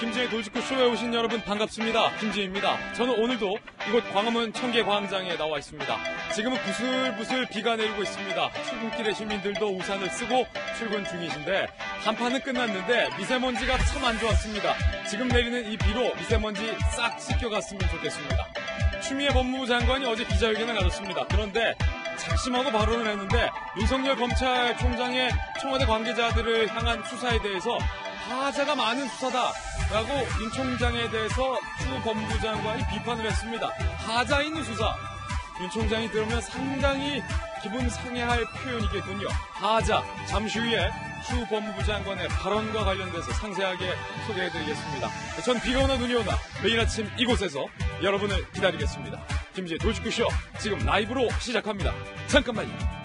김지혜의 돌직구쇼에 오신 여러분 반갑습니다. 김지혜입니다. 저는 오늘도 이곳 광화문 청계광장에 나와 있습니다. 지금은 부슬부슬 비가 내리고 있습니다. 출근길에 시민들도 우산을 쓰고 출근 중이신데 한파는 끝났는데 미세먼지가 참 안 좋았습니다. 지금 내리는 이 비로 미세먼지 싹 씻겨갔으면 좋겠습니다. 추미애 법무부 장관이 어제 기자회견을 가졌습니다. 그런데 작심하고 발언을 했는데 윤석열 검찰총장의 청와대 관계자들을 향한 수사에 대해서 하자가 많은 수사다라고 윤 총장에 대해서 추 법무부 장관이 비판을 했습니다. 하자 있는 수사. 윤 총장이 들으면 상당히 기분 상해할 표현이겠군요. 하자. 잠시 후에 추 법무부 장관의 발언과 관련돼서 상세하게 소개해드리겠습니다. 전 비가 오나 눈이 오나 매일 아침 이곳에서 여러분을 기다리겠습니다. 김지혜 돌직구쇼 지금 라이브로 시작합니다. 잠깐만요.